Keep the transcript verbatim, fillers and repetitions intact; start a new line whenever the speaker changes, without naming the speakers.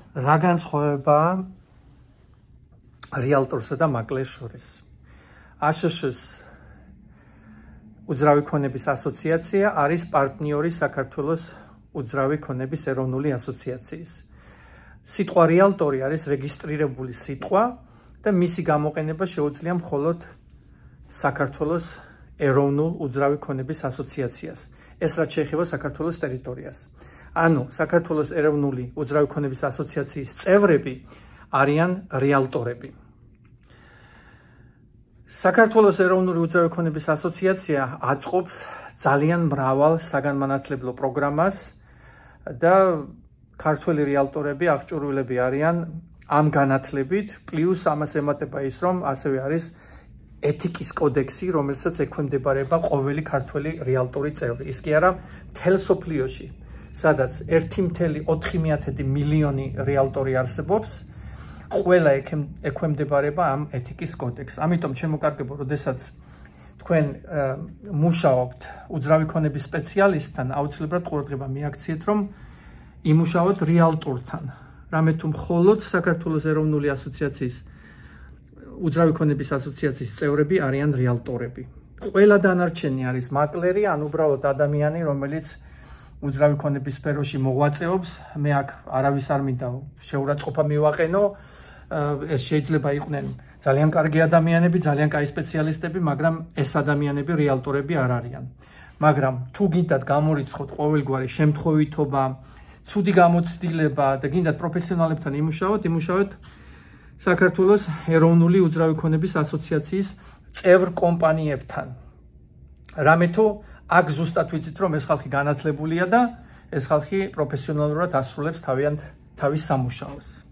რა განსხვავებაა რეალტორსა და მაკლერს შორის? აშშ-ს უძრავი ქონების ასოციაცია არის პარტნიორი საქართველოს უძრავი ქონების ეროვნული ასოციაციის. სიტყვა რეალტორი არის რეგისტრირებული სიტყვა და მისი გამოყენება შეუძლია მხოლოდ საქართველოს ეროვნულ უძრავი ქონების ასოციაციას. ეს რაც შეეხება საქართველოს ტერიტორიას. ანუ საქართველოს ეროვნული უძრავი ქონების ასოციაციის წევრები არიან რეალტორები. საქართველოს ეროვნული უძრავი ქონების ასოციაცია აწყობს ძალიან მრავალ საგანმანათლებლო პროგრამას და ქართველი რეალტორები აღჭურვილები არიან ამ განათლებით, პლუს ამას ემატება ის, რომ ასევე არის ეთიკის კოდექსი, რომელსაც ექვემდებარება ყოველი ქართველი რეალტორი წევრი. ის კი არა, მთელ სოფლიოში, სადაც ერთი კoma ოთხი მილიონი რეალტორი არსებობს, ყველა ექვემდებარება ამ ეთიკის კოდექსს. ამიტომ შემოკარგებო, როდესაც თქვენ მუშაობთ უძრავი ქონების სპეციალისტთან, აუცილებლად ყურადღება მიაქციეთ, რომ იმუშაოთ რეალტორთან. რამე თუ მხოლოდ საქართველოს ეროვნული ასოციაციის უძრავი ქონების ასოციაციის წევრები არიან რეალტორები. ყველა დანარჩენი არის მაკლერი, ან უბრალოდ ადამიანი, რომელიც უძრავი ქონების სფეროში მოღვაწეობს. მე აქ არავის არ მინდა შეურაცხყოფა მივაყენო. ეს შეიძლება იყვნენ ძალიან კარგი ადამიანები, ძალიან კაი სპეციალისტები, მაგრამ ეს ადამიანები რეალტორები არ არიან. მაგრამ თუ გინდათ გამორიცხოთ ყოველგვარი შემთხვევითობა, ცუდი გამოცდილება და გინდათ პროფესიონალებთან იმუშაოთ, იმუშაოთ საქართველოს ეროვნული უძრავი ქონების ასოციაციის წევრ კომპანიებთან. რამე თუ აქ ზუსტად ვიცით, რომ ეს ხალხი განათლებულია და ეს ხალხი პროფესიონალურად ასრულებს თავიანთ თავის სამუშაოს.